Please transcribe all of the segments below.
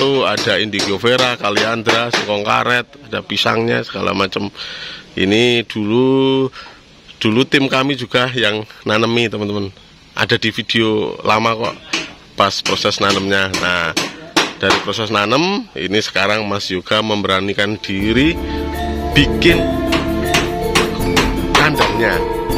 Ada indigo vera, kaliandra, singkong karet, ada pisangnya segala macam. Ini dulu tim kami juga yang nanemi, teman-teman. Ada di video lama kok pas proses nanemnya. Nah, dari proses nanem ini sekarang Mas Yoga memberanikan diri bikin kandangnya.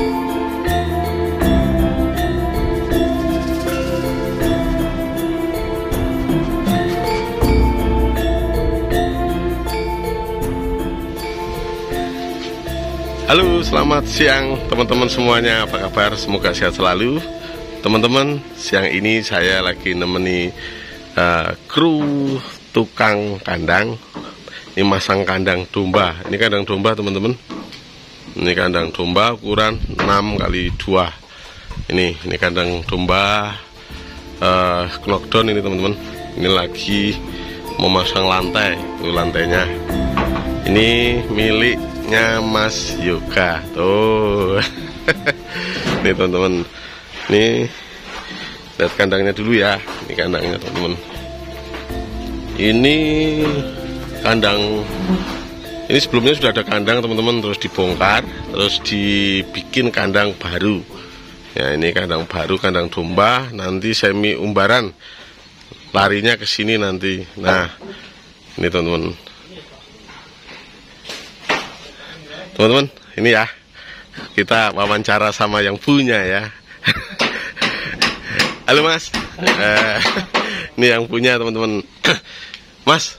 Halo, selamat siang teman-teman semuanya, apa kabar? Semoga sehat selalu. Teman-teman, siang ini saya lagi nemeni kru tukang kandang. Ini masang kandang domba. Ini kandang domba, teman-teman. Ini kandang domba ukuran 6x2. Ini kandang domba knockdown ini, teman-teman. Ini lagi memasang lantai, tuh lantainya. Ini miliknya Mas Yoga tuh. Nih teman-teman, nih lihat kandangnya dulu ya. Ini kandangnya, teman-teman. Ini kandang, ini sebelumnya sudah ada kandang, teman-teman, terus dibongkar, terus dibikin kandang baru. Ya, ini kandang baru, kandang domba, nanti semi umbaran, larinya ke sini nanti. Nah, ini teman-teman. Teman-teman, ini ya, kita wawancara sama yang punya ya. Halo Mas, ini yang punya, teman-teman. Mas,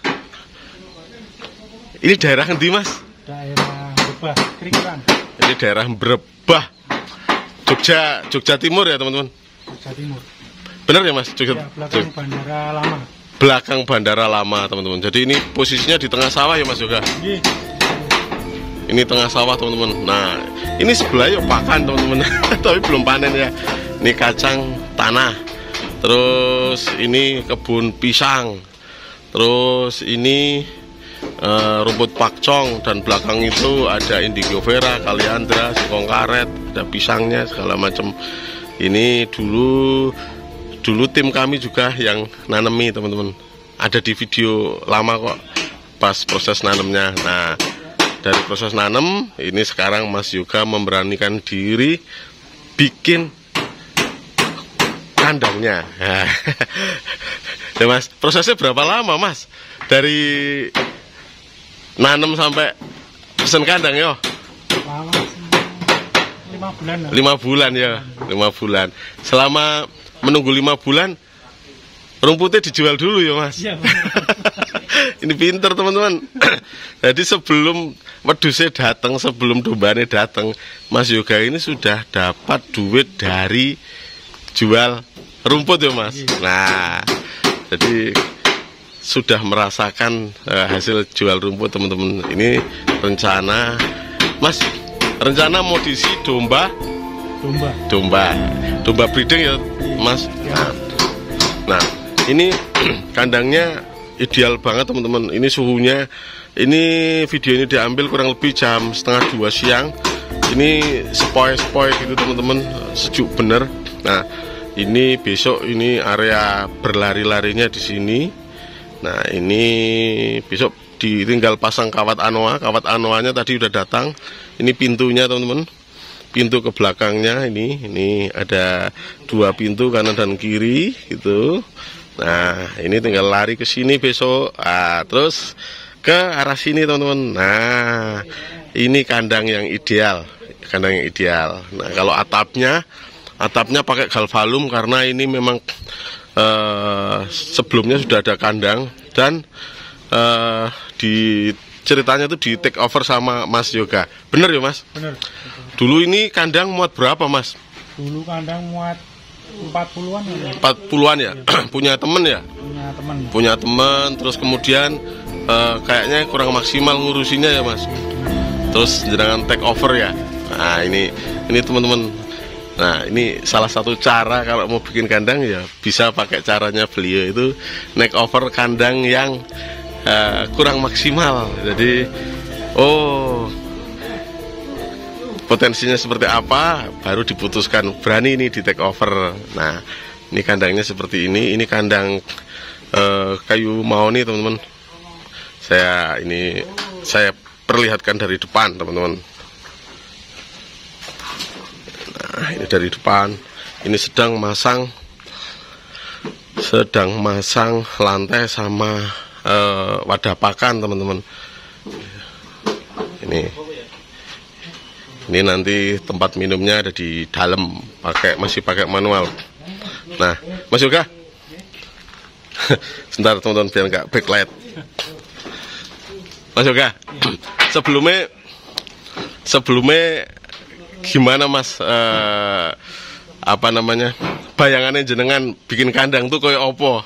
ini daerah nanti Mas? Daerah Brebah, Krikiran. Ini daerah Brebah, Jogja Timur ya, teman-teman? Jogja Timur. Benar ya Mas? Ya, belakang Bandara Lama. Belakang Bandara Lama, teman-teman. Jadi ini posisinya di tengah sawah ya Mas Yoga? Iya. Ini tengah sawah, teman-teman. Nah, ini sebelah yuk pakan, teman-teman. Tapi belum panen ya. Ini kacang tanah. Terus ini kebun pisang. Terus ini rumput pakcong, dan belakang itu ada indigo vera, kaliandra, singkong karet, ada pisangnya segala macam. Ini dulu tim kami juga yang nanemi, teman-teman. Ada di video lama kok pas proses nanemnya. Nah, dari proses nanem ini sekarang Mas Yoga memberanikan diri bikin kandangnya. Ya Mas, prosesnya berapa lama Mas? Dari nanem sampai pesen kandang ya? 5 bulan. 5 bulan ya, 5 bulan. Selama menunggu 5 bulan, rumputnya dijual dulu ya Mas? Iya. Ini pinter, teman-teman. Jadi sebelum wedusnya datang, sebelum dombanya datang, Mas Yoga ini sudah dapat duit dari jual rumput ya Mas. Nah, jadi sudah merasakan hasil jual rumput, teman-teman. Ini rencana Mas, rencana mau diisi domba breeding ya Mas. Nah, ini kandangnya ideal banget, teman-teman. Ini suhunya, ini video ini diambil kurang lebih jam 1:30 siang. Ini sepoi-sepoi gitu, teman-teman, sejuk bener. Nah, ini besok ini area berlari-larinya di sini. Nah, ini besok ditinggal pasang kawat anoa. Kawat anoanya tadi udah datang. Ini pintunya, teman-teman. Pintu ke belakangnya ini ada 2 pintu, kanan dan kiri gitu. Nah, ini tinggal lari ke sini besok. Terus ke arah sini, teman-teman. Nah, ini kandang yang ideal, kandang yang ideal. Nah, kalau atapnya pakai galvalum karena ini memang sebelumnya sudah ada kandang, dan di ceritanya itu di take over sama Mas Yoga. Bener ya Mas? Bener. Dulu ini kandang muat berapa Mas? Dulu kandang muat 40-an ya. 40-an ya? Punya temen ya? Punya temen, terus kemudian kayaknya kurang maksimal ngurusinya ya Mas. Terus jenengan take over ya. Nah, ini teman-teman. Nah, ini salah satu cara kalau mau bikin kandang ya bisa pakai caranya beliau itu make over kandang yang kurang maksimal. Jadi potensinya seperti apa baru diputuskan berani ini di take over. Nah, ini kandangnya seperti ini kandang kayu mahoni teman-teman. Saya perlihatkan dari depan teman-teman. Nah, ini dari depan. Ini sedang masang lantai sama wadah pakan teman-teman. Ini nanti tempat minumnya ada di dalam, masih pakai manual. Nah, Mas Yoga, sebentar teman-teman biar nggak backlight. Mas Yoga, sebelumnya gimana Mas? Bayangannya jenengan bikin kandang tuh kayak opo?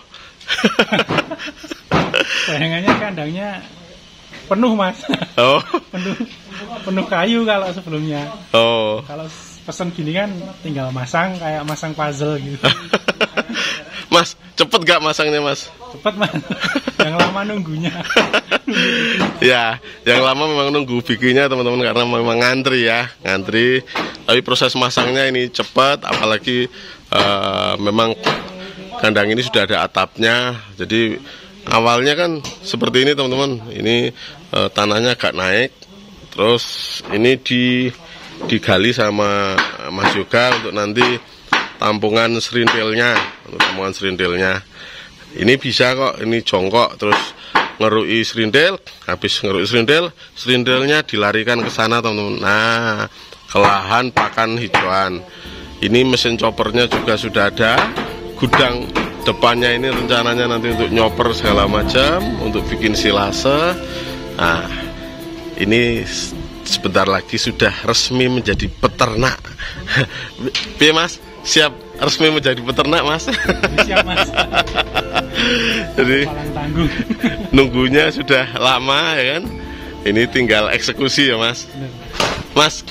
Bayangannya kandangnya penuh Mas. Oh. penuh kayu kalau sebelumnya. Oh. Kalau pesen gini kan tinggal kayak masang puzzle gitu. Mas, cepet gak masangnya Mas? Cepet Mas. Yang lama nunggunya. Ya, yang lama memang nunggu bikinnya teman-teman, karena memang ngantri. Tapi proses masangnya ini cepat, apalagi memang kandang ini sudah ada atapnya. Jadi awalnya kan seperti ini teman-teman. Ini tanahnya agak naik. Terus ini digali sama Mas Yoga untuk nanti tampungan serintilnya. Ini bisa kok, ini jongkok terus ngerui serintil. Habis ngerui serintilnya dilarikan ke sana teman-teman. Nah, ke lahan pakan hijauan. Ini mesin choppernya juga sudah ada. Gudang depannya ini rencananya nanti untuk nyopper segala macam, untuk bikin silase. Nah, ini sebentar lagi sudah resmi menjadi peternak. Piye Mas? Siap resmi menjadi peternak Mas? Siap Mas. Jadi nunggunya sudah lama ya kan? Ini tinggal eksekusi ya Mas. Mas,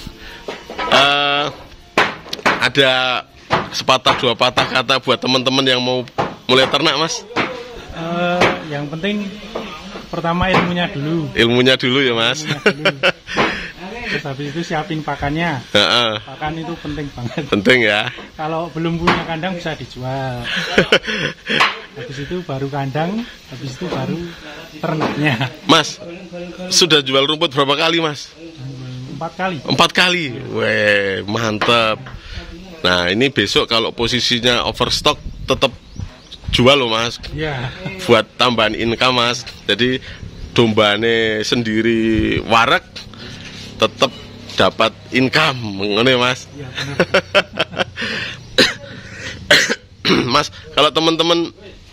ada sepatah dua patah kata buat teman-teman yang mau mulai ternak Mas? Yang penting pertama ilmunya dulu ya Mas. Terus habis itu siapin pakannya. Pakan itu penting banget. Penting ya. Kalau belum punya kandang bisa dijual. Habis itu baru kandang, habis itu baru ternaknya. Mas, sudah jual rumput berapa kali Mas? 4 kali. 4 kali. Weh, mantap. Nah, ini besok kalau posisinya overstock tetap jual loh Mas. Iya. Buat tambahan income Mas. Jadi dombane sendiri warak tetap dapat income, ngono ya Mas. Iya, benar. Mas, kalau teman-teman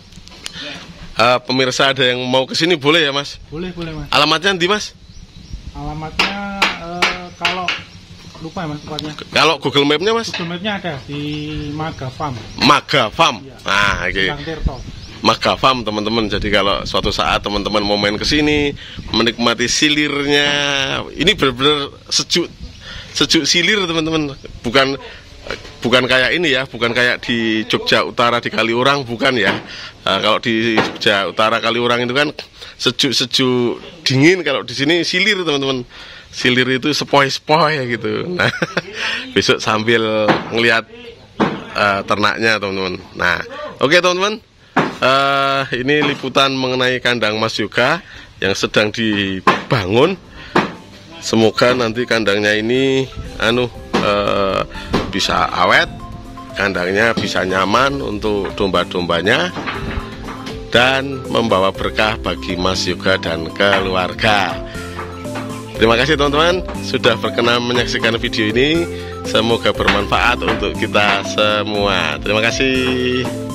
pemirsa ada yang mau kesini boleh ya Mas? Boleh Mas. Alamatnya di Mas? Alamatnya kalau lupa ya Mas tempatnya. Kalau Google Map-nya Mas? Google Map-nya ada di Maga Farm. Ya. Nah, oke. Okay. Maga Farm teman-teman. Jadi kalau suatu saat teman-teman mau main ke sini, menikmati silirnya, ini benar-benar sejuk silir teman-teman. Bukan kayak ini ya, bukan kayak di Jogja Utara di Kaliurang, bukan ya. Kalau di Jogja Utara Kaliurang itu kan sejuk dingin, kalau di sini silir teman-teman. Silir itu sepoi-sepoi gitu. Nah, besok sambil ngelihat ternaknya teman-teman. Nah, oke teman-teman. Ini liputan mengenai kandang Mas Yoga yang sedang dibangun. Semoga nanti kandangnya ini bisa awet, kandangnya bisa nyaman untuk domba-dombanya dan membawa berkah bagi Mas Yoga dan keluarga. Terima kasih teman-teman sudah berkenan menyaksikan video ini. Semoga bermanfaat untuk kita semua. Terima kasih.